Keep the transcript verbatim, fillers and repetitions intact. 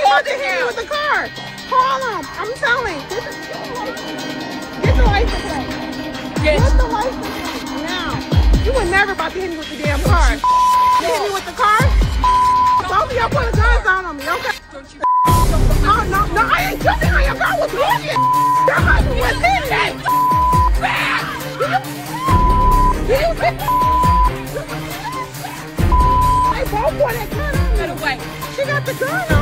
about to hit me with the car. Call him. I'm telling. Get the, get the license plate. Yes. Get the license plate now. You were never about to hit me with the damn car. You hit me with the car? Both of y'all put the guns down on me, okay? No, no, no, I ain't jumping on your car with bullshit. You're hiding with this shit. Back. Did you see? They both want that gun on me. Get away. She got the gun on.